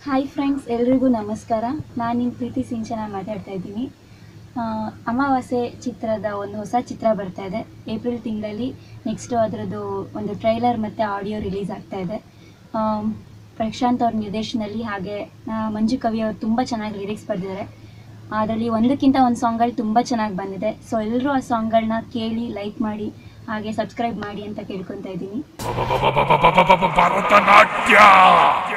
Hi friends, ಎಲ್ರಿಗೂ ನಮಸ್ಕಾರ. ನಾನು ನಿಮ್ಮ ಪ್ರೀತಿ ಸಿಂಚನ ಮಾತಾಡ್ತಾ ಇದ್ದೀನಿ. ಅಮಾವಾಸ್ಯೆ ಚಿತ್ರದ ಒಂದು ಹೊಸ ಚಿತ್ರ ಬರ್ತಾ ಇದೆ ಏಪ್ರಿಲ್ ತಿಂಗಳಲ್ಲಿ. ನೆಕ್ಸ್ಟು ಅದರದ್ದು ಒಂದು ಟ್ರೈಲರ್ ಮತ್ತು ಆಡಿಯೋ ರಿಲೀಸ್ ಆಗ್ತಾ ಇದೆ. ಪ್ರಶಾಂತ್ ಅವ್ರ ನಿರ್ದೇಶನದಲ್ಲಿ, ಹಾಗೆ ಮಂಜು ಕವಿ ಅವರು ತುಂಬ ಚೆನ್ನಾಗಿ ಲಿರಿಕ್ಸ್ ಬರೆದಿದ್ದಾರೆ. ಅದರಲ್ಲಿ ಒಂದಕ್ಕಿಂತ ಒಂದು ಸಾಂಗ್ಗಳು ತುಂಬ ಚೆನ್ನಾಗಿ ಬಂದಿದೆ. ಸೊ ಎಲ್ಲರೂ ಆ ಸಾಂಗ್ಗಳನ್ನ ಕೇಳಿ ಲೈಕ್ ಮಾಡಿ, ಹಾಗೆ ಸಬ್ಸ್ಕ್ರೈಬ್ ಮಾಡಿ ಅಂತ ಕೇಳ್ಕೊತಾ ಇದ್ದೀನಿ.